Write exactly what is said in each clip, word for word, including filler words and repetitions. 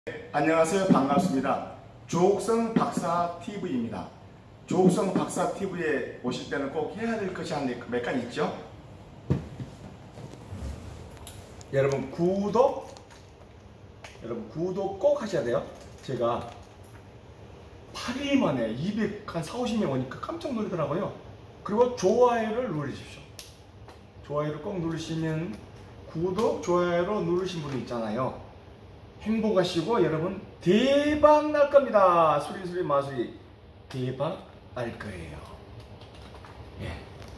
안녕하세요. 반갑습니다. 조옥성 박사 티비입니다. 조옥성 박사 티비에 오실 때는 꼭 해야 될 것이 한 몇 가지 있죠. 여러분 구독 여러분 구독 꼭 하셔야 돼요. 제가 팔 일 만에 이백, 한 사오십 명 오니까 깜짝 놀라더라고요. 그리고 좋아요를 누르십시오. 좋아요를 꼭 누르시면 구독, 좋아요로 누르신 분이 있잖아요. 행복하시고 여러분 대박 날 겁니다. 수리수리 마수리 대박 날 거예요. 예.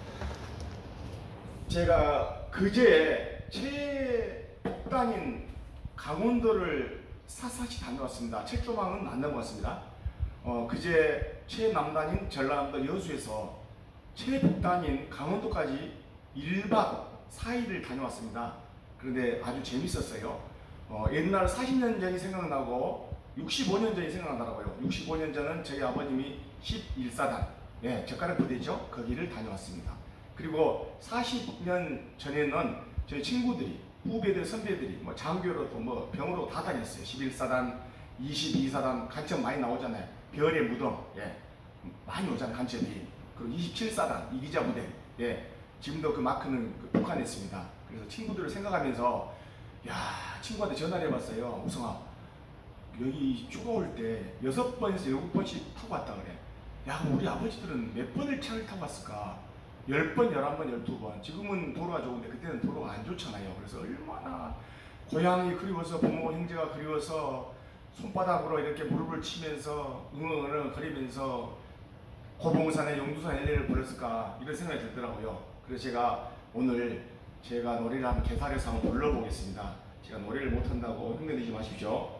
제가 그제 제 복당인 강원도를 샅샅이 다녀왔습니다. 책조망은 안 넘어갔습니다. 어, 그제 최남단인 전라남도 여수에서 최북단인 강원도까지 일 박 사 일을 다녀왔습니다. 그런데 아주 재밌었어요. 어, 옛날 사십 년 전이 생각나고 육십오 년 전이 생각나더라고요. 육십오 년 전은 저희 아버님이 십일 사단, 예, 젓가락 부대죠. 거기를 다녀왔습니다. 그리고 사십 년 전에는 저희 친구들이, 후배들, 선배들이 뭐 장교로 또 뭐 병으로 다 다녔어요. 십일 사단, 이십이 사단 간첩 많이 나오잖아요. 별의 무덤, 예, 많이 오잖아요. 간첩이. 그리고 이십칠 사단 이기자 부대, 예, 지금도 그 마크는 그 북한에 있습니다. 그래서 친구들을 생각하면서 야, 친구한테 전화를 해봤어요. 우성아, 여기 휴가 올 때 여섯 번에서 일곱 번씩 타고 왔다 그래. 야, 우리 아버지들은 몇 번을 차를 타고 왔을까? 열 번, 열한 번, 열두 번. 지금은 도로가 좋은데 그때는 도로가 안 좋잖아요. 그래서 얼마나 고향이 그리워서, 부모, 형제가 그리워서 손바닥으로 이렇게 무릎을 치면서 응응응응 거리면서 고봉산의 용두산 엘리를 불렀을까, 이런 생각이 들더라고요. 그래서 제가 오늘 제가 노래를 한번 개사해서 한번 불러보겠습니다. 제가 노래를 못한다고 흉내내지 마십시오.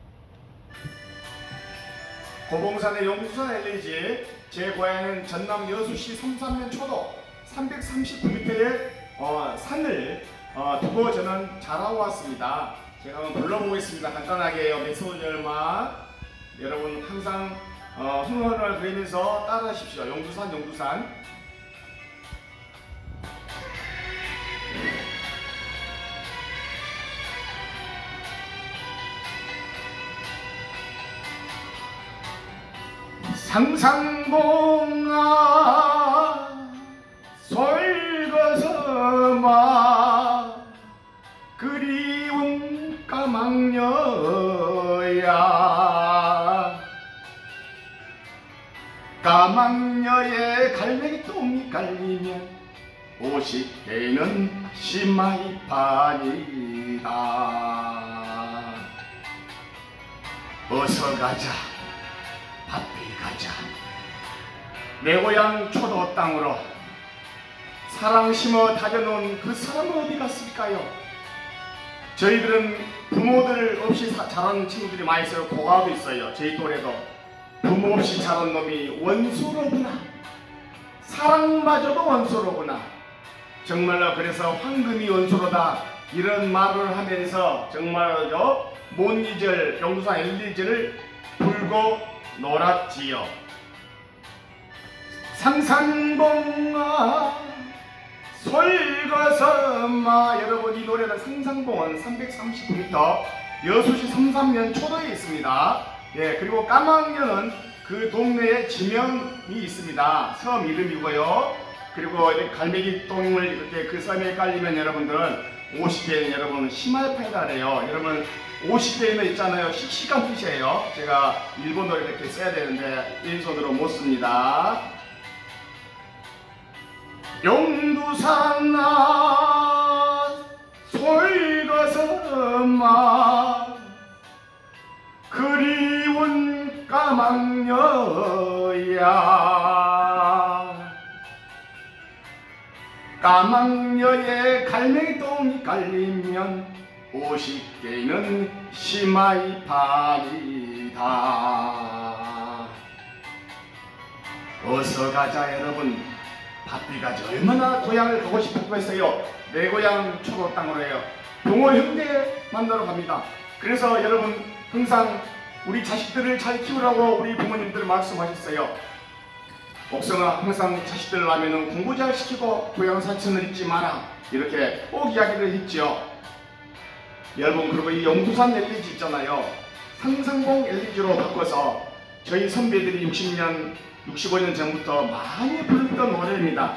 고봉산의 용두산 엘리지, 제 고향은 전남 여수시 섬산면 초도 삼백삼십구 미터의 어, 산을 어, 두고 저는 자라고 왔습니다. 제가 한번 불러보겠습니다. 간단하게요. 몇 소절만 여러분 항상 어, 흥얼흥얼 그리면서 따라하십시오. 용두산 용두산. 상상봉아 솔거서마 그리운 까망녀야, 까망녀의 갈매기 똥이 깔리면 오십 개는 심마이판이다. 어서 가자, 바삐 가자. 내 고향 초도 땅으로 사랑 심어 다져놓은 그 사람은 어디 갔을까요? 저희들은 부모들 없이 사, 자란 친구들이 많이 있어요. 고아도 있어요. 저희 또래도 부모 없이 자란 놈이 원수로구나, 사랑마저도 원수로구나. 정말로 그래서 황금이 원수로다, 이런 말을 하면서 정말로 못 잊을 용두산 엘리지를 불고 놀았지요. 상상봉아 솔거서마. 여러분, 이 노래는 상상봉은 삼백삼십구 미터 여수시 섬산면 초도에 있습니다. 예, 그리고 까망녀는 그 동네에 지명이 있습니다. 섬 이름이고요. 그리고 이렇게 갈매기 똥을 이렇게 그 섬에 깔리면 여러분들은 오십 개는 여러분 심마이판이다 그래요. 여러분 오십 개는 있잖아요. 씩씩한 뜻이에요. 제가 일본어로 이렇게 써야 되는데 왼손으로 못 씁니다. 용두산아 솔거서마 그리운 까망녀야, 까망녀의 갈매기 똥이 깔리면 오십 개는 심마이판이다. 어서 가자 여러분, 바삐 가자. 얼마나 고향을 가고 싶었고 했어요. 내 고향 초도 땅으로 해요. 부모 형제 만나러 갑니다. 그래서 여러분 항상 우리 자식들을 잘 키우라고 우리 부모님들 말씀하셨어요. 옥성아, 항상 자식들 나면은 공부 잘 시키고 고향 산천을 잊지 마라, 이렇게 꼭 이야기를 했죠. 여러분, 그리고 이 용두산 엘리지 있잖아요. 상상봉 엘이디로 바꿔서 저희 선배들이 육십 년, 육십오 년 전부터 많이 부르던 노래입니다.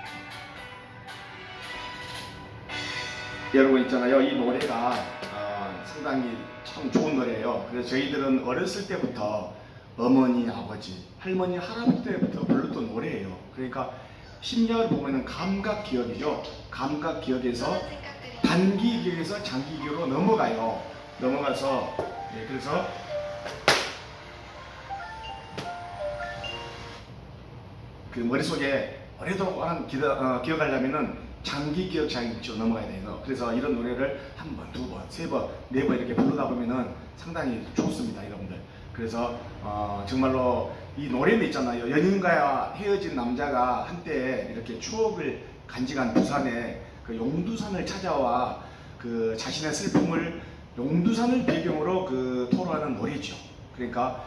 여러분 있잖아요. 이 노래가 어, 상당히 참 좋은 노래예요. 그래서 저희들은 어렸을 때부터 어머니, 아버지, 할머니, 할아버지 때부터 불렀던 노래예요. 그러니까 심리학을 보면은 감각 기억이죠. 감각 기억에서 단기 기억에서 장기 기억으로 넘어가요. 넘어가서 네, 그래서 그 머릿속에 오래동안 기다, 어, 기억하려면은 장기 기억 장기로 넘어가야 돼요. 그래서 이런 노래를 한 번, 두 번, 세 번, 네 번 이렇게 부르다 보면은 상당히 좋습니다, 여러분들. 그래서 어, 정말로 이 노래는 있잖아요. 연인과 헤어진 남자가 한때 이렇게 추억을 간직한 부산에 그 용두산을 찾아와 그 자신의 슬픔을 용두산을 배경으로 그 토로하는 노래죠. 그러니까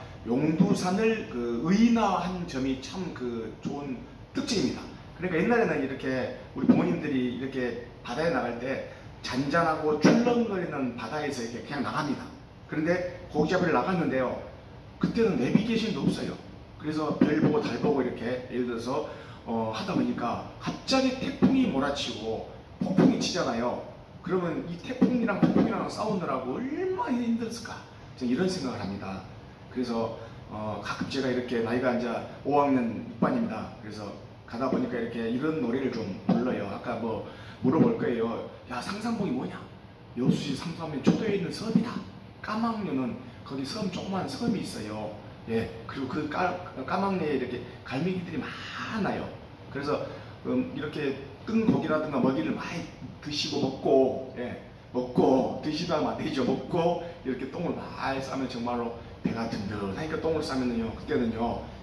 용두산을 그 의인화한 점이 참 그 좋은 특징입니다. 그러니까 옛날에는 이렇게 우리 부모님들이 이렇게 바다에 나갈 때 잔잔하고 출렁거리는 바다에서 이렇게 그냥 나갑니다. 그런데 고기잡이를 나갔는데요. 그때는 내비게이션도 없어요. 그래서 별 보고 달 보고 이렇게 예를 들어서 어, 하다 보니까 갑자기 태풍이 몰아치고 폭풍이 치잖아요. 그러면 이 태풍이랑 폭풍이랑 싸우느라고 얼마나 힘들었을까? 저는 이런 생각을 합니다. 그래서 어, 가끔 제가 이렇게 나이가 이제 오 학년 육 반입니다. 그래서 가다 보니까 이렇게 이런 노래를 좀 불러요. 아까 뭐 물어볼 거예요. 야, 상상봉이 뭐냐? 여수시 상상봉 초도에 있는 섬이다. 까막류는 거기 섬, 조그만 섬이 있어요. 예, 그리고 그 까, 까막내에 이렇게 갈매기들이 많아요. 그래서 음, 이렇게 뜬 고기라든가 먹이를 많이 드시고 먹고, 예, 먹고 드시다 하면 안 되죠. 먹고 이렇게 똥을 많이 싸면 정말로 배가 든든하니까 똥을 싸면은요, 그때는요,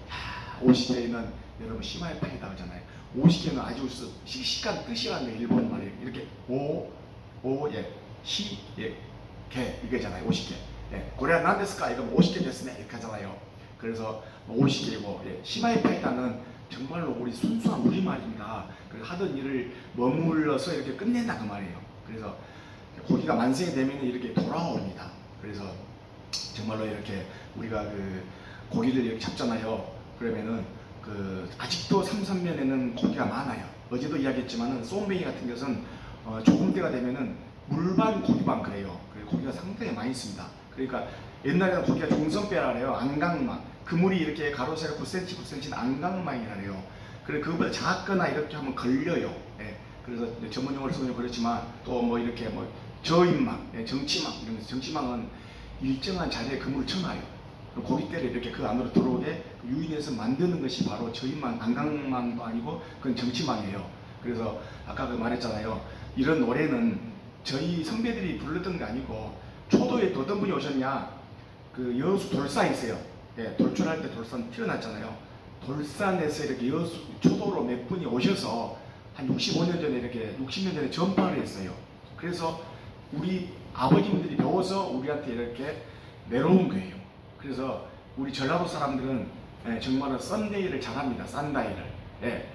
야, 오십 대에는 여러분 시마에 파이다 하잖아요. 오십 개는 아주 씩씩한 뜻이라는 게 일본 말이에요. 이렇게 오, 오, 예, 시, 예, 개 이거잖아요. 오십 개. 예, 고래가 난데스까 이거 오십 개 됐으네 이렇게 하잖아요. 그래서 오십 개고, 예, 시마에 파이다는 정말로 우리 순수한 우리말입니다. 그래서 하던 일을 머물러서 이렇게 끝낸다 그 말이에요. 그래서 고기가 만성이 되면 이렇게 돌아옵니다. 그래서 정말로 이렇게 우리가 그 고기를 이렇게 잡잖아요. 그러면은 그 아직도 삼산면에는 고기가 많아요. 어제도 이야기했지만은 쏨뱅이 같은 것은 어 조금 때가 되면은 물반 고기반 그래요. 그래서 고기가 상당히 많이 있습니다. 그러니까 옛날에는 고기가 종선배라 그래요. 안강망. 그물이 이렇게 가로 세로 구 센티미터 구 센티미터는 안강망이라 그래요. 그래 그거보다 작거나 이렇게 하면 걸려요. 예. 그래서 전문 용어를 쓰면 그렇지만 또 뭐 이렇게 뭐 저인망, 예, 정치망 이런 거. 정치망은 일정한 자리에 그물을 쳐놔요. 고깃대를 이렇게 그 안으로 들어오게 유인해서 만드는 것이 바로 저인망, 안강망도 아니고 그건 정치망이에요. 그래서 아까 그 말했잖아요. 이런 노래는 저희 선배들이 불렀던 게 아니고 초도에 또 어떤 분이 오셨냐, 그 여수 돌산 있어요. 예, 돌출할 때 돌산 튀어났잖아요. 돌산에서 이렇게 여수 초도로 몇 분이 오셔서 한 육십오 년 전에 이렇게 육십 년 전에 전파를 했어요. 그래서 우리 아버님들이 배워서 우리한테 이렇게 내려온 거예요. 그래서 우리 전라도 사람들은 예, 정말로 썬데이를 잘합니다. 썬다이를. 예.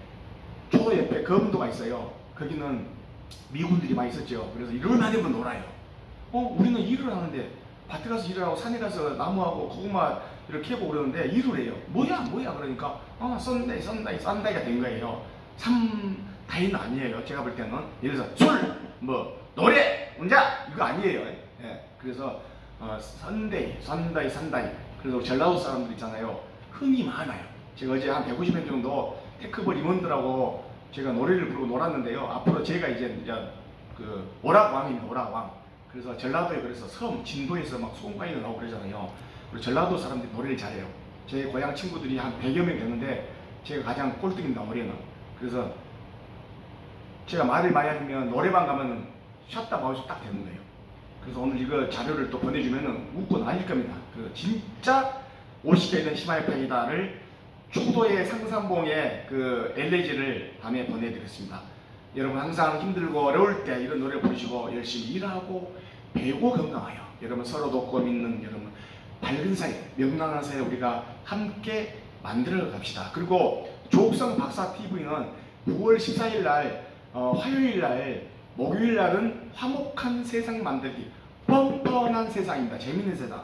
초도 옆에 검도가 있어요. 거기는 미군들이 많이 있었죠. 그래서 일요일만 되면 놀아요. 어, 우리는 일을 하는데 밭에 가서 일을 하고 산에 가서 나무하고 고구마 이렇게 캐고 그러는데 일을 해요. 뭐야 뭐야 그러니까 어, 썬데이 썬다이 썬다이가 된 거예요. 삼다이는 아니에요. 제가 볼 때는 예를 들어서 술, 뭐 노래, 운자 이거 아니에요. 예. 그래서 어, 썬데이, 썬다이, 산다이. 그래서 전라도 사람들 있잖아요. 흥이 많아요. 제가 어제 한 백오십 명 정도 테크볼 임원들하고 제가 노래를 부르고 놀았는데요. 앞으로 제가 이제, 이제 그 오락왕입니다. 오락왕. 그래서 전라도에 그래서 섬, 진도에서 막 소음가이도 나오고 그러잖아요. 그리고 전라도 사람들이 노래를 잘해요. 제 고향 친구들이 한 백여 명 되는데 제가 가장 꼴등입니다. 올해는. 그래서 제가 말을 많이 하면 노래방 가면은 샷다 마우스 딱 되는 거예요. 그래서 오늘 이거 자료를 또 보내주면은 웃고 난릴 겁니다. 그래서 진짜 오십 개 있는 히마이파이다를 초도의 상산봉의 그 엘레지를 다음에 보내드리겠습니다. 여러분 항상 힘들고 어려울 때 이런 노래 부르시고 열심히 일하고 배고 건강하여 여러분 서로 돕고 믿는 여러분 밝은 사이, 명랑한 사이 우리가 함께 만들어 갑시다. 그리고 조옥성 박사 티비는 구월 십사일 날 어, 화요일 날 목요일 날은 화목한 세상 만들기, 뻔뻔한 세상입니다. 재밌는 세상.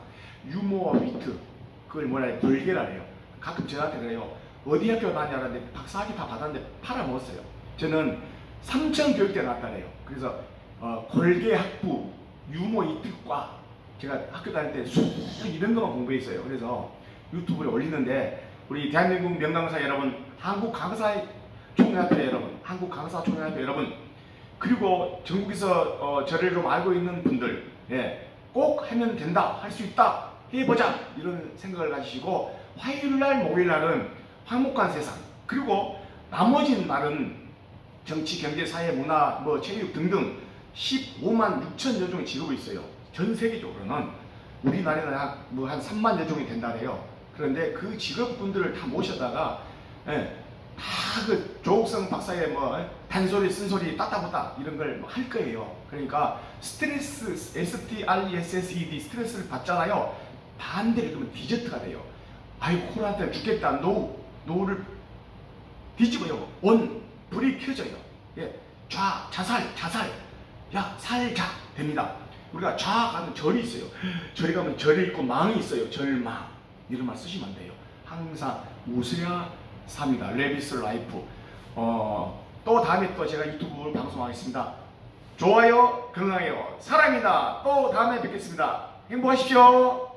유머와 위트, 그걸 뭐라 해요? 돌개라 해요. 가끔 저한테 그래요. 어디 학교 다녔는데 박사학위 다 받았는데 팔아먹었어요. 저는 삼천 교육대 나왔다 그래요. 그래서 어, 골계학부, 유머 위트과 제가 학교 다닐 때 수 이런 것만 공부했어요. 그래서 유튜브에 올리는데 우리 대한민국 명강사 여러분, 한국 강사 총연합회 여러분, 한국 강사 총연합회 여러분, 그리고 전국에서 어, 저를 좀 알고 있는 분들, 예, 꼭 하면 된다, 할 수 있다, 해보자 이런 생각을 가지시고 화요일날, 목요일날은 화목한 세상, 그리고 나머지 날은 정치, 경제, 사회, 문화, 뭐 체육 등등 십오만 육천여 종의 직업이 있어요. 전 세계적으로는 우리나라에는 한, 뭐 한 삼만여 종이 된다래요. 그런데 그 직업분들을 다 모셨다가 예, 다그 조옥성 박사의 뭐 단소리, 쓴소리, 따따부따 이런 걸 할 거예요. 그러니까 스트레스, 에스 티 알 이 에스 에스 이 디 스트레스를 받잖아요. 반대로 그러면 디저트가 돼요. 아이고 코로나 때문에 죽겠다. 노, 노를 뒤집어요. 온, 불이 켜져요. 예, 좌, 자살, 자살. 야, 살자 됩니다. 우리가 좌 가면 절이 있어요. 절에 가면 절이 있고 망이 있어요. 절망. 이런 말 쓰시면 안 돼요. 항상 웃어야 삽니다. 레비스 라이프. 어, 또 다음에 또 제가 유튜브 방송하겠습니다. 좋아요, 건강해요. 사랑입니다. 또 다음에 뵙겠습니다. 행복하십시오.